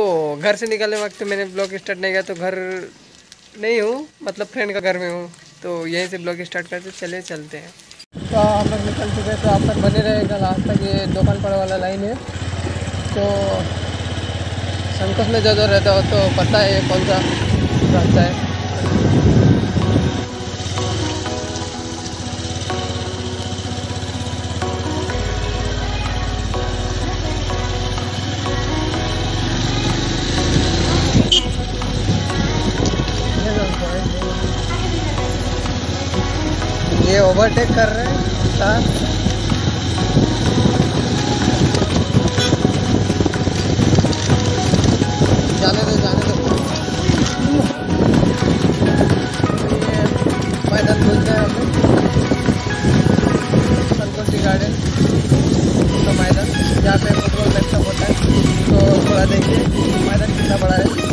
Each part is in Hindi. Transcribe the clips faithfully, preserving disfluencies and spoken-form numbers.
घर से निकलने वक्त मैंने ब्लॉग स्टार्ट नहीं किया, तो घर नहीं हूँ, मतलब फ्रेंड का घर में हूँ, तो यहीं से ब्लॉग स्टार्ट करते चले चलते हैं। तो हम लोग निकल चुके हैं, तो आप तक बने रहेगा लास्ट तक। ये दुकान पर वाला लाइन है, तो संकोच में जो जो रहता हो तो पता है कौन सा रास्ता है। ये ओवरटेक कर रहे हैं साथ। जाने दो जाने दो। ये मैदान बोलते हैं हमें, संकोच गार्डन तो मैदान जहाँ पे फुटबॉल मैच सब होता है। तो थोड़ा देखिए मैदान कितना बड़ा है।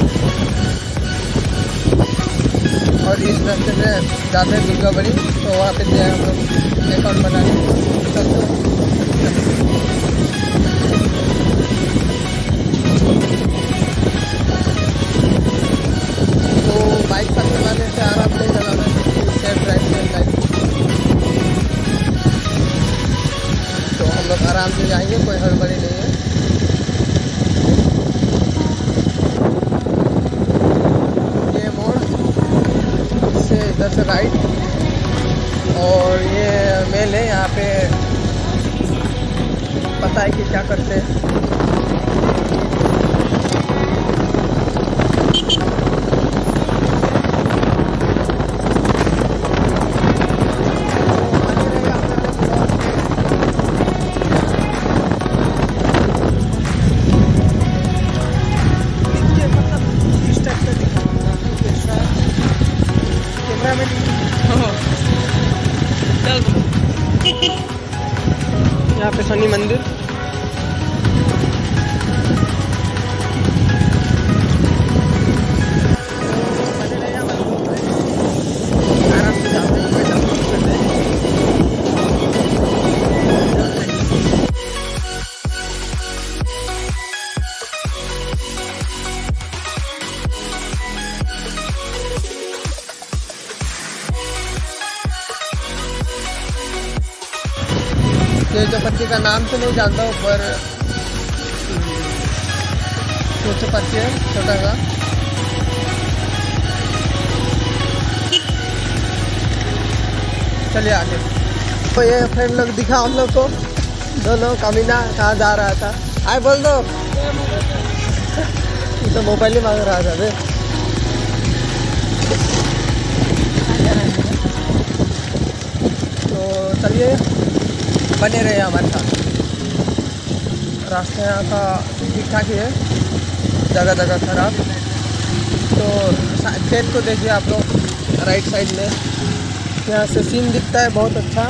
और इस रास्ते से जाते हैं दुर्गा बड़ी, तो वहाँ पे जाए हम लोग अकाउंट बनाने। तो बाइक पर चलाने से आराम से चलाना है, सेफ ड्राइव सेफ ड्राइव। तो हम लोग आराम से जाएंगे, कोई हड़बड़ी नहीं है। इधर से राइट, और ये मेल है। यहाँ पे पता है कि क्या करते हैं। यहाँ पे शनि मंदिर, आराम से जाते हैं। ये जो पत्ती का नाम तो नहीं जानता हूँ, पर छोटे पत्ती है, छोटा सा। चलिए आगे। तो ये फ्रेंड लोग दिखा हम लोग को, दोनों कमीना कहाँ जा रहा था। आए बोल दो। ये तो मोबाइल ही मांग रहा था बे। तो चलिए बने रहे हमारे साथ। रास्ता यहाँ का ठीक ठाक ही है, जगह जगह खराब। तो खेत को देखिए आप लोग राइट साइड में, यहाँ से सीन दिखता है बहुत अच्छा।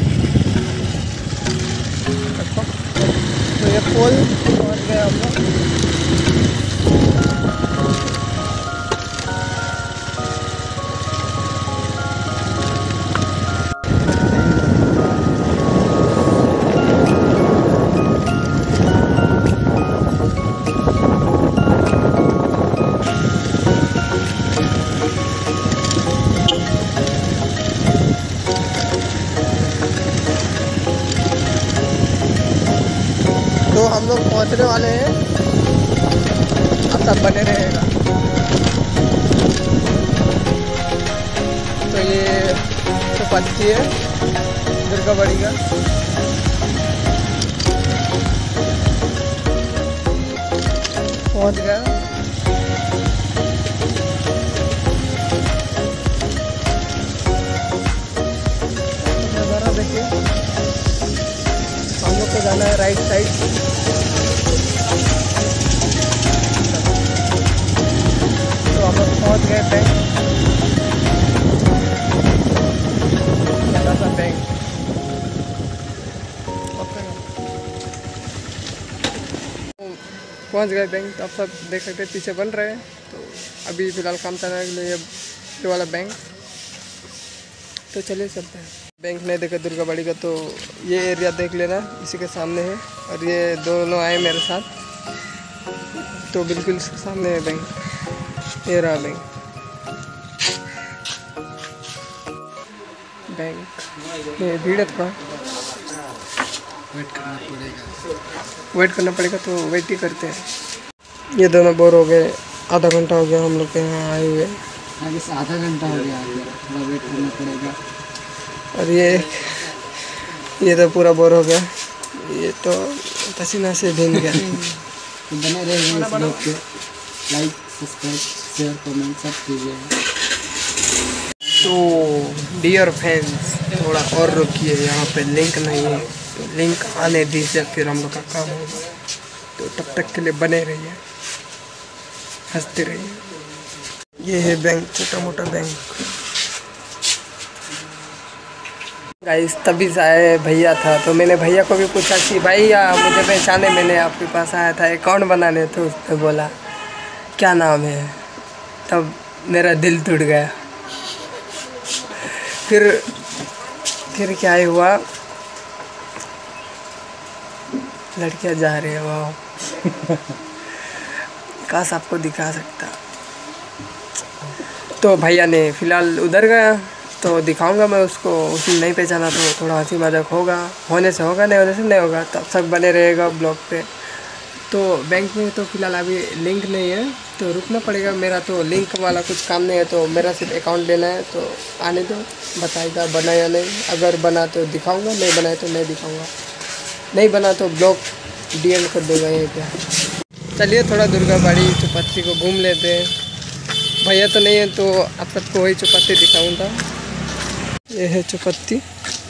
तो ये पोल पहुँच गए हम लोग। तो हम लोग पहुंचने वाले हैं, अब तक बने रहेगा। तो ये तो पत्ती है दुर्गा बड़ी का। पहुंच गया। नज़ारा देखिए। हम लोग को जाना है राइट साइड। तो हम लोग पहुँच गए बैंक, छोटा सा बैंक। पहुँच गए बैंक। तो आप सब देख सकते हैं पीछे बन रहे हैं। तो अभी फ़िलहाल काम चलाने के लिए ये वाला बैंक। तो चलिए चलते हैं। बैंक नहीं देखा दुर्गा बड़ी का, तो ये एरिया देख लेना, इसी के सामने है। और ये दोनों आए मेरे साथ, तो बिल्कुल सामने है बैंक, ये रहा बैंक। बैंक ये भीड़ है, थोड़ा वेट करना पड़ेगा। वेट करना पड़ेगा तो वेट ही करते हैं। ये दोनों बोर हो गए, आधा घंटा हो गया हम लोग के यहाँ आए हुए। आगे से आधा घंटा हो गया, आगे थोड़ा वेट करना पड़ेगा। और ये ये तो पूरा बोर हो गया, ये तो पसीना से भीग गया। तो बने रहिए इस ब्लॉग पे, लाइक सब्सक्राइब शेयर कमेंट सब कीजिए। तो डियर फ्रेंड्स, थोड़ा और रुकिए, यहाँ पे लिंक नहीं है, तो लिंक आने दीजिए, फिर हम लोग का काम होगा। तो तब तक के लिए बने रहिए, हंसते रहिए। ये है बैंक, छोटा मोटा बैंक। गाइस तभी से आए भैया था, तो मैंने भैया को भी पूछा कि भैया मुझे पहचाने, मैंने आपके पास आया था अकाउंट बनाने, तो उसने बोला क्या नाम है, तब मेरा दिल टूट गया। फिर फिर क्या ही हुआ, लड़कियां जा रही है, वाह। काश आपको दिखा सकता। तो भैया ने फिलहाल उधर गया, तो दिखाऊंगा मैं उसको, उसने नहीं पहचाना तो थोड़ा हंसी मजाक होगा, होने से होगा, नहीं होने से नहीं होगा। तब तक बने रहेगा ब्लॉग पे। तो बैंक में तो फ़िलहाल अभी लिंक नहीं है, तो रुकना पड़ेगा। मेरा तो लिंक वाला कुछ काम नहीं है, तो मेरा सिर्फ अकाउंट लेना है। तो आने दो, बताएगा बना या नहीं। अगर बना तो दिखाऊंगा, नहीं बनाए तो नहीं दिखाऊंगा। नहीं बना तो ब्लॉग डीएम कर दूँगा यहीं पे। चलिए थोड़ा दुर्गा बाड़ी चौपत्ती को घूम लेते हैं। भैया तो नहीं है, तो आप सबको वही चौपत्ती दिखाऊँगा। ये है चौपत्ती।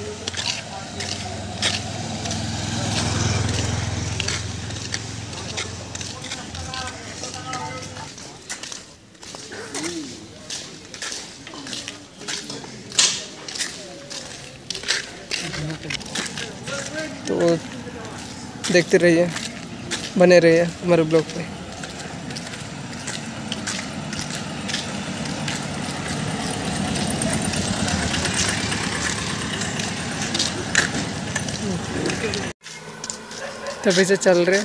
तो देखते रहिए, बने रहिए हमारे ब्लॉग पे। तभी से चल रहे,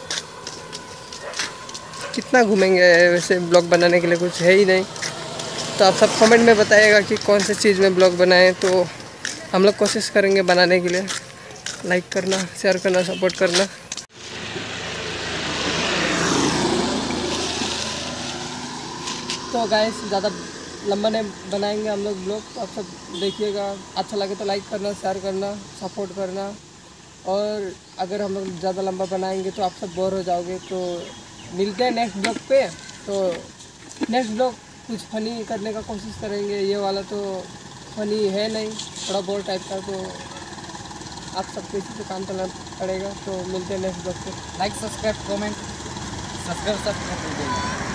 कितना घूमेंगे, वैसे ब्लॉग बनाने के लिए कुछ है ही नहीं। तो आप सब कमेंट में बताइएगा कि कौन सी चीज़ में ब्लॉग बनाएं, तो हम लोग कोशिश करेंगे बनाने के लिए। लाइक करना, शेयर करना, सपोर्ट करना। तो गाइस ज़्यादा लंबा नहीं बनाएंगे हम लोग ब्लॉग, तो आप सब देखिएगा। अच्छा लगे तो लाइक करना, शेयर करना, सपोर्ट करना। और अगर हम लोग ज़्यादा लंबा बनाएंगे तो आप सब बोर हो जाओगे। तो मिलते हैं नेक्स्ट ब्लॉग पे। तो नेक्स्ट ब्लॉग कुछ फ़नी करने का कोशिश करेंगे। ये वाला तो फ़नी है नहीं, थोड़ा बोर टाइप का, तो आप सबको इसी पे काम करना पड़ेगा। तो मिलते हैं नेक्स्ट ब्लॉग पे। लाइक सब्सक्राइब कमेंट सब्सक्राइब सब कर दीजिएगा।